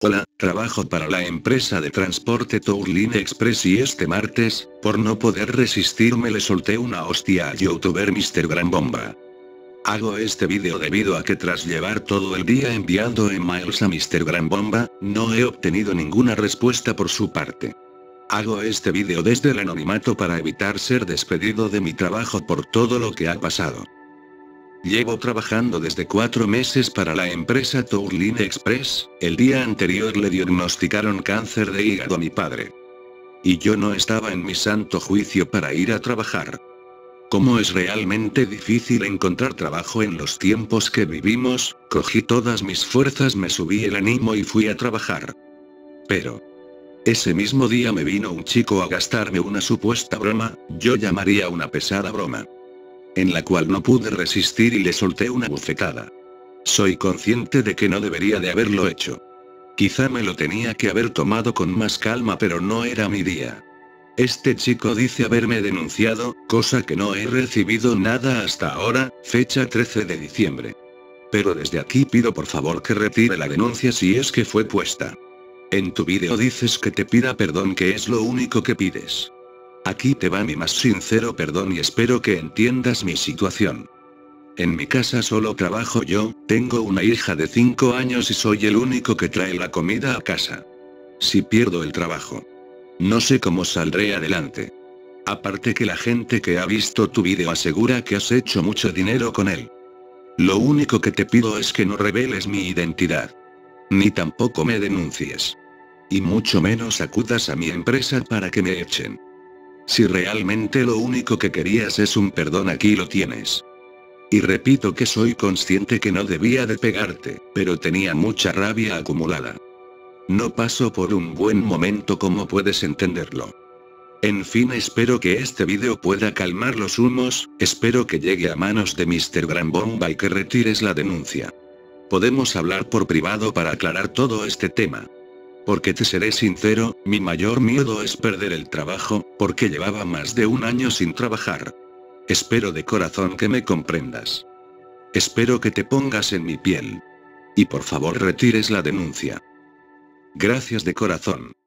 Hola, trabajo para la empresa de transporte Tourline Express y este martes, por no poder resistirme le solté una hostia al youtuber Mr. Gran Bomba. Hago este vídeo debido a que tras llevar todo el día enviando emails a Mr. Gran Bomba, no he obtenido ninguna respuesta por su parte. Hago este vídeo desde el anonimato para evitar ser despedido de mi trabajo por todo lo que ha pasado. Llevo trabajando desde 4 meses para la empresa Tourline Express, el día anterior le diagnosticaron cáncer de hígado a mi padre. Y yo no estaba en mi santo juicio para ir a trabajar. Como es realmente difícil encontrar trabajo en los tiempos que vivimos, cogí todas mis fuerzas, me subí el ánimo y fui a trabajar. Pero ese mismo día me vino un chico a gastarme una supuesta broma, yo llamaría una pesada broma, en la cual no pude resistir y le solté una bufetada. Soy consciente de que no debería de haberlo hecho. Quizá me lo tenía que haber tomado con más calma, pero no era mi día. Este chico dice haberme denunciado, cosa que no he recibido nada hasta ahora, fecha 13 de diciembre. Pero desde aquí pido por favor que retire la denuncia si es que fue puesta. En tu vídeo dices que te pida perdón, que es lo único que pides. Aquí te va mi más sincero perdón y espero que entiendas mi situación. En mi casa solo trabajo yo, tengo una hija de 5 años y soy el único que trae la comida a casa. Si pierdo el trabajo, no sé cómo saldré adelante. Aparte que la gente que ha visto tu vídeo asegura que has hecho mucho dinero con él. Lo único que te pido es que no reveles mi identidad. Ni tampoco me denuncies. Y mucho menos acudas a mi empresa para que me echen. Si realmente lo único que querías es un perdón, aquí lo tienes. Y repito que soy consciente que no debía de pegarte, pero tenía mucha rabia acumulada. No paso por un buen momento, como puedes entenderlo. En fin, espero que este vídeo pueda calmar los humos, espero que llegue a manos de Mr. Gran Bomba y que retires la denuncia. Podemos hablar por privado para aclarar todo este tema. Porque te seré sincero, mi mayor miedo es perder el trabajo, porque llevaba más de un año sin trabajar. Espero de corazón que me comprendas. Espero que te pongas en mi piel. Y por favor retires la denuncia. Gracias de corazón.